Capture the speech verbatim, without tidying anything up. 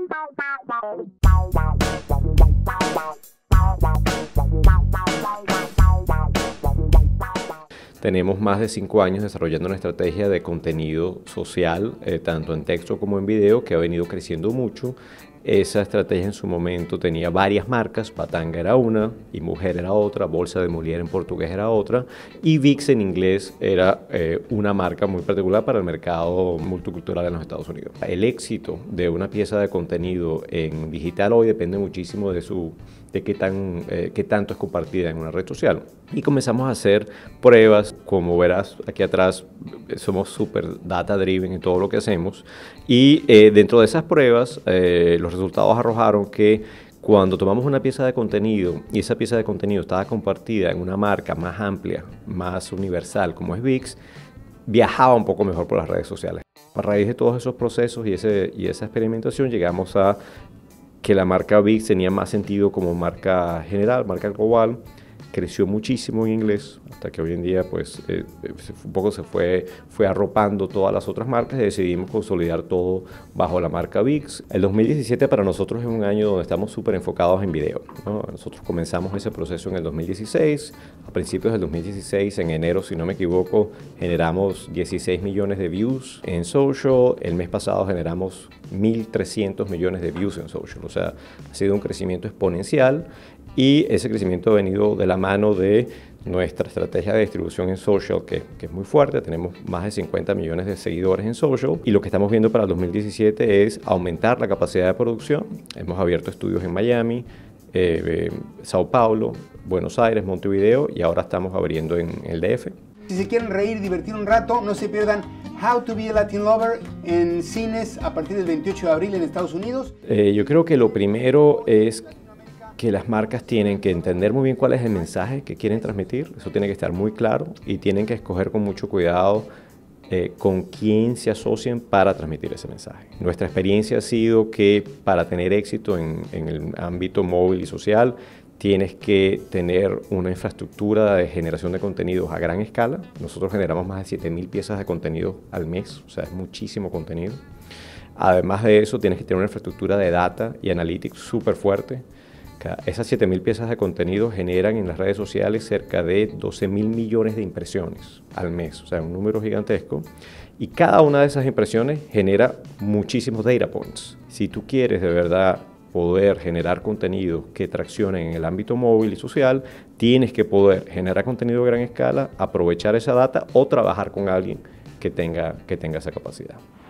Tenemos más de cinco años desarrollando una estrategia de contenido social, eh, tanto en texto como en video, que ha venido creciendo mucho. Esa estrategia en su momento tenía varias marcas, Patanga era una, y Mujer era otra, Bolsa de Molière en portugués era otra, y VIX en inglés era eh, una marca muy particular para el mercado multicultural en los Estados Unidos. El éxito de una pieza de contenido en digital hoy depende muchísimo de, su, de qué, tan, eh, qué tanto es compartida en una red social. Y comenzamos a hacer pruebas, como verás aquí atrás, somos súper data driven en todo lo que hacemos, y eh, dentro de esas pruebas eh, los resultados arrojaron que cuando tomamos una pieza de contenido y esa pieza de contenido estaba compartida en una marca más amplia, más universal como es VIX, viajaba un poco mejor por las redes sociales. A raíz de todos esos procesos y, ese, y esa experimentación llegamos a que la marca VIX tenía más sentido como marca general, marca global. Creció muchísimo en inglés, hasta que hoy en día pues eh, un poco se fue, fue arropando todas las otras marcas y decidimos consolidar todo bajo la marca VIX. El dos mil diecisiete para nosotros es un año donde estamos súper enfocados en video, ¿no? Nosotros comenzamos ese proceso en el dos mil dieciséis, a principios del dos mil dieciséis, en enero si no me equivoco, generamos dieciséis millones de views en social, el mes pasado generamos mil trescientos millones de views en social, o sea, ha sido un crecimiento exponencial. Y ese crecimiento ha venido de la mano de nuestra estrategia de distribución en social, que, que es muy fuerte. Tenemos más de cincuenta millones de seguidores en social. Y lo que estamos viendo para el dos mil diecisiete es aumentar la capacidad de producción. Hemos abierto estudios en Miami, eh, eh, Sao Paulo, Buenos Aires, Montevideo, y ahora estamos abriendo en el D F. Si se quieren reír, divertir un rato, no se pierdan How to be a Latin Lover en cines a partir del veintiocho de abril en Estados Unidos. Eh, yo creo que lo primero es que las marcas tienen que entender muy bien cuál es el mensaje que quieren transmitir, eso tiene que estar muy claro, y tienen que escoger con mucho cuidado eh, con quién se asocian para transmitir ese mensaje. Nuestra experiencia ha sido que para tener éxito en, en el ámbito móvil y social, tienes que tener una infraestructura de generación de contenidos a gran escala. Nosotros generamos más de siete mil piezas de contenido al mes, o sea, es muchísimo contenido. Además de eso, tienes que tener una infraestructura de data y analytics súper fuerte. Esas siete mil piezas de contenido generan en las redes sociales cerca de doce mil millones de impresiones al mes, o sea, un número gigantesco. Y cada una de esas impresiones genera muchísimos data points. Si tú quieres de verdad poder generar contenido que traccione en el ámbito móvil y social, tienes que poder generar contenido a gran escala, aprovechar esa data o trabajar con alguien que tenga, que tenga esa capacidad.